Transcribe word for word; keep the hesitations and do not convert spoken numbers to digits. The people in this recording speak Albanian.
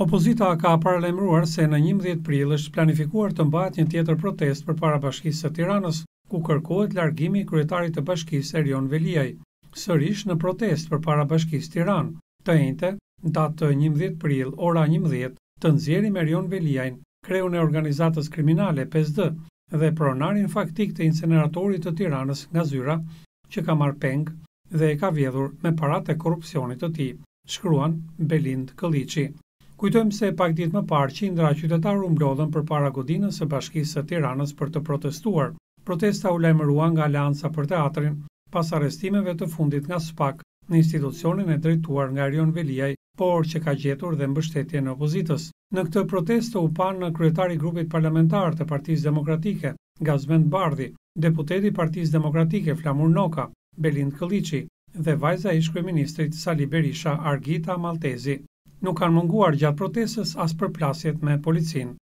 Opozita ka paralajmëruar se në njëmbëdhjetë prill është planifikuar të mbahet një tjetër protestë përpara Bashkisë së Tiranës, ku kërkohet largimi i kryetarit të bashkisë Erion Veliaj, sërish në protestë përpara Bashkisë Tiranë. Të njëjtë datë të njëmbëdhjetë prill, ora njëmbëdhjetë, të nxjerrim Erion Veliajn, kreun e organizatës kriminale P S D dhe pronarin faktik të inceneratorit të Tiranës nga Zyra, që ka marrë peng dhe e ka vjedhur me paratë e korrupsionit të tij, shkruan Belind Këlliçi. Kujtojmë se pak ditë më parë qindra qytetarë u mblodhën përpara godinës së Bashkisë së Tiranës për të protestuar. Protesta u lajmërua nga Aleanca për Teatrin pas arrestimeve të fundit nga SPAK në institucionin e drejtuar nga Erion Veliaj, por që ka gjetur dhe mbështetje në opozitës. Në këtë protestë u panë kryetari i grupit parlamentar të Partisë Demokratike, Gazmend Bardhi, deputeti i Partisë Demokratike Flamur Noka, Belind Këlliçi dhe vajza e ish-kryeministrit Sali Berisha, Argita Maltezi. Nuk kanë munguar gjatë protestës as përplasjet me policinë.